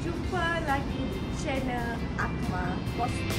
jumpa lagi di channel Akmal Bosman.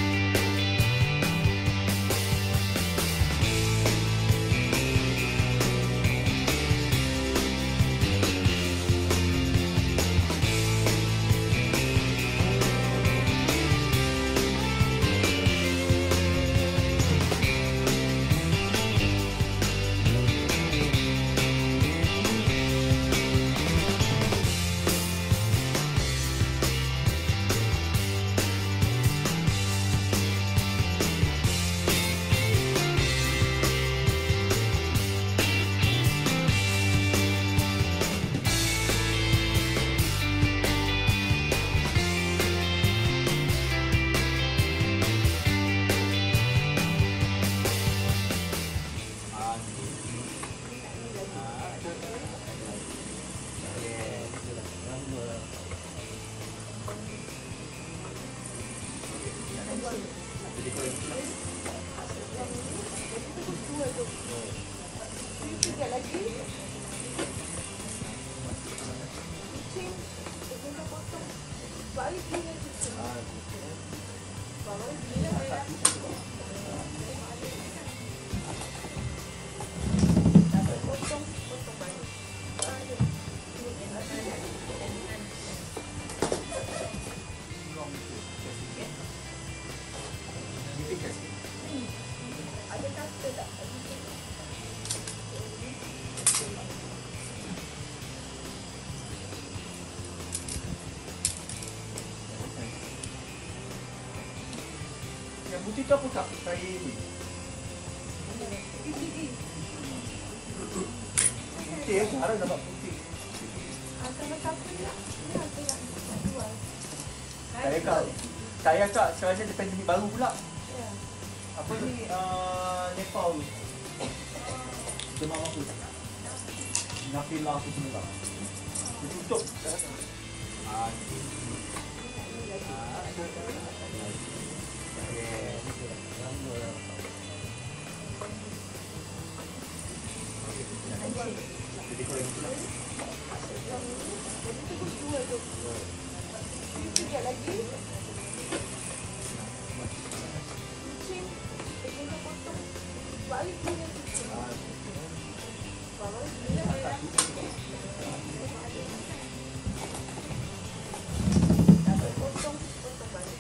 Sekejap lagi. Kucing, kita nak potong. Balik dia lagi. Balik dia lagi. Potong balik. Ada kata tak? Yang putih tu apa kak? Saya ni. Putih ya, harap dapat putih. Kalau siapa nak, dia ada yang jual. Saya kak, sekarang saya depan jenis baru pula. Ya. Apa ni, Nepal tu. Demam apa? Nafila tu semua tak? Dia tutup. Jadi kalau yang tu Sekejap lagi. Kucing, kita nak potong. Balik dia lagi. Balik dia lagi. Potong balik.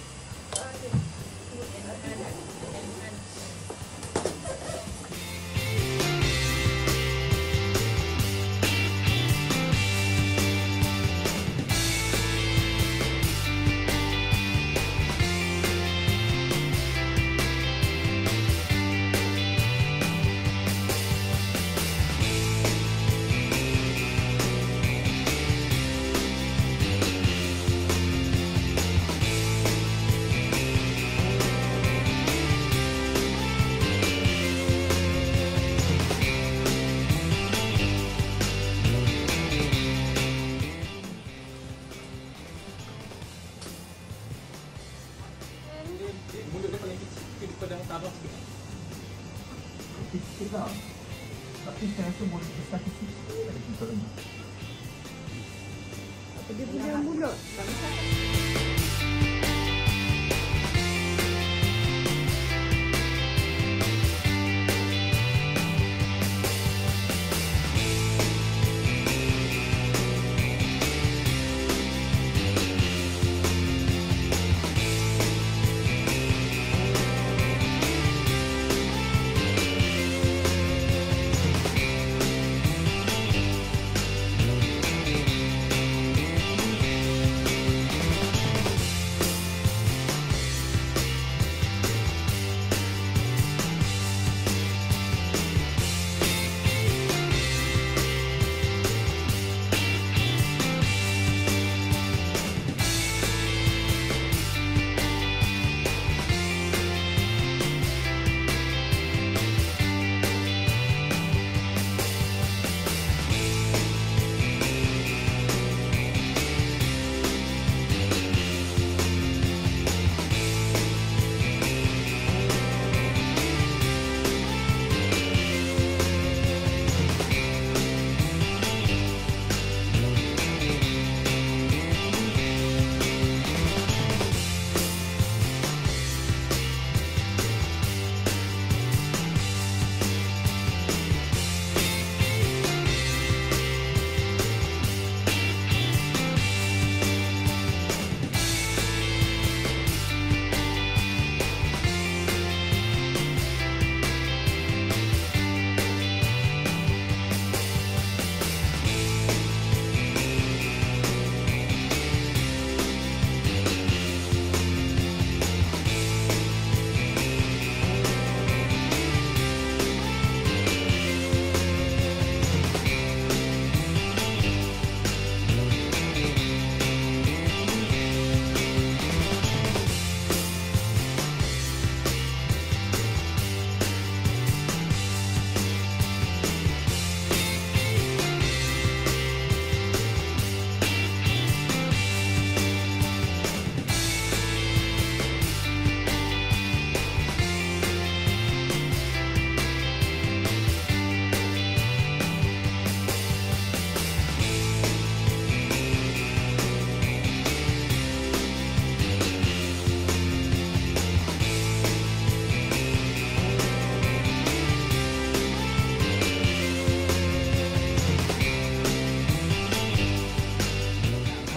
mulut dia paling kecil daripada abang sikit. Kecil tak? Tapi saya rasa mulut besar kecil ada kita lagi. Apa dia punya mulut?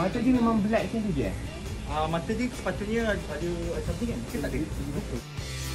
Mata dia memang black macam tu je? Mata dia sepatutnya ada something kan? Ke tak ada?